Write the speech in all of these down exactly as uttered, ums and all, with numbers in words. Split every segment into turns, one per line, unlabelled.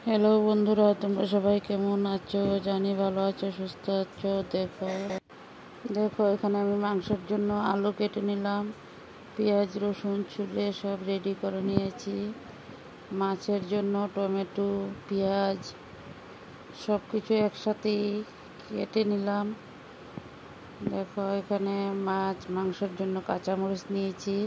Hello বন্ধুরা, তোমরা সবাই কেমন আছো? জানি ভালো আছো, সুস্থ আছো। দেখো দেখো এখানে আমি মাংসের জন্য আলু কেটে নিলাম, পেঁয়াজ রসুন ছুলে সব রেডি করে নিয়েছি। মাছের জন্য টমেটো পেঁয়াজ সব কিছু একসাথেই কেটে নিলাম। দেখো এখানে মাছ মাংসের জন্য কাঁচামরিচ নিয়েছি।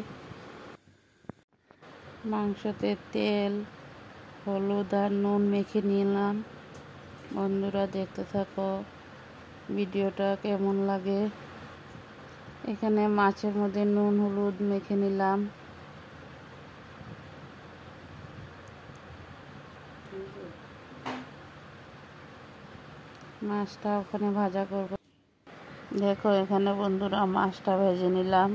মাংসতে তেল হলুদ আর নুন মেখে নিলাম। বন্ধুরা দেখতে থাকো ভিডিওটা কেমন লাগে। এখানে মাছের মধ্যে নুন হলুদ মেখে নিলাম। মাছটা ওখানে ভাজা করব। দেখো এখানে বন্ধুরা মাছটা ভেজে নিলাম।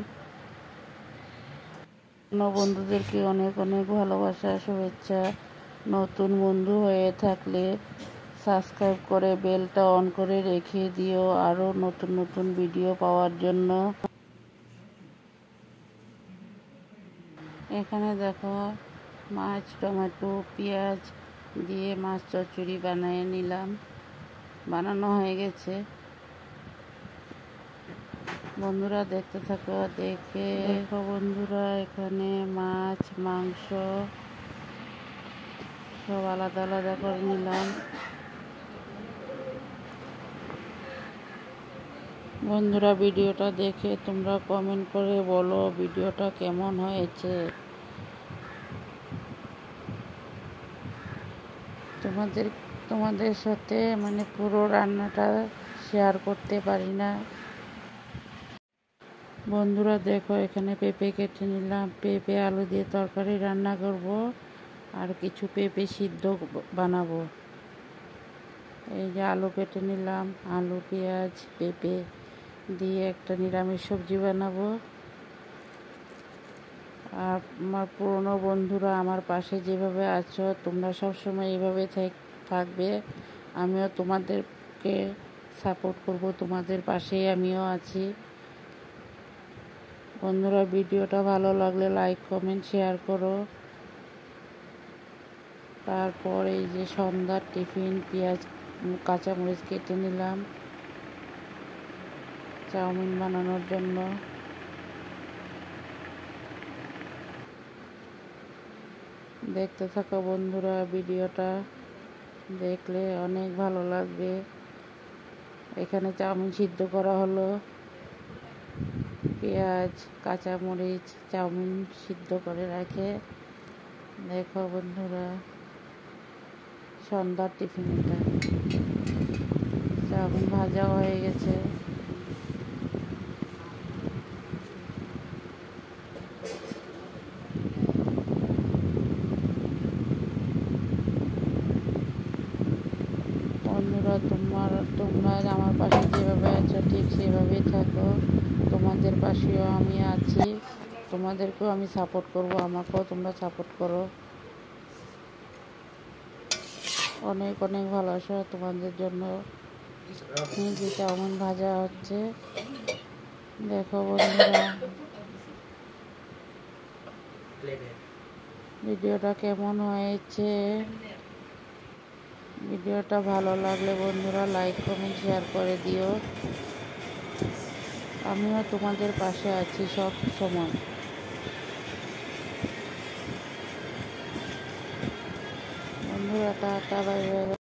বন্ধুদেরকে অনেক অনেক ভালোবাসা শুভেচ্ছা। নতুন বন্ধু হয়ে থাকলে সাবস্ক্রাইব করে বেলটা অন করে রেখে দিও আরও নতুন নতুন ভিডিও পাওয়ার জন্য। এখানে দেখো মাছ টমেটো পেঁয়াজ দিয়ে মাছ চচ্চড়ি বানিয়ে নিলাম, বানানো হয়ে গেছে। বন্ধুরা দেখতে থাকো। দেখে দেখো বন্ধুরা এখানে মাছ মাংস সব আলাদা আলাদা করে নিলাম। বন্ধুরা ভিডিওটা দেখে তোমরা কমেন্ট করে বলো ভিডিওটা কেমন হয়েছে। তোমাদের তোমাদের সাথে মানে পুরো রান্নাটা শেয়ার করতে পারি না। বন্ধুরা দেখো এখানে পেঁপে কেটে নিলাম, পেঁপে আলু দিয়ে তরকারি রান্না করব আর কিছু পেঁপে সিদ্ধ বানাবো। এই যে আলু কেটে নিলাম, আলু পেঁয়াজ পেঁপে দিয়ে একটা নিরামিষ সবজি বানাবো। আর আমার পুরনো বন্ধুরা আমার পাশে যেভাবে আছো তোমরা সবসময় এইভাবে থাকবে। আমিও তোমাদেরকে সাপোর্ট করব, তোমাদের পাশেই আমিও আছি। বন্ধুরা ভিডিওটা ভালো লাগলে লাইক কমেন্ট শেয়ার করো। তারপর এই যে সন্ধ্যার টিফিন পেঁয়াজ কাঁচামরিচ কেটে নিলাম চাউমিন বানানোর জন্য। দেখতে থাকো বন্ধুরা ভিডিওটা, দেখলে অনেক ভালো লাগবে। এখানে চাউমিন সিদ্ধ করা হলো, পেঁয়াজ কাঁচামরিচ চাউমিন সিদ্ধ করে রাখে। দেখো বন্ধুরা সন্ধ্যার টিফিন এটা, চাউমিন ভাজা হয়ে গেছে। বন্ধুরা তোমার তোমরা আমার পাশে যেভাবে আছো ঠিক সেভাবেই থাকো। তোমাদের পাশেও আমি আছি, তোমাদেরকেও আমি সাপোর্ট করব, আমাকেও তোমরা সাপোর্ট করো। অনেক অনেক ভালোবাসা তোমাদের জন্য। যে চাউমিন ভাজা হচ্ছে দেখো বন্ধুরা ভিডিওটা কেমন হয়েছে। ভিডিওটা ভালো লাগলে বন্ধুরা লাইক কমেন্ট শেয়ার করে দিও। আমিও তোমাদের পাশে আছি সব সময়। বন্ধুরা টাটা বাই বাই।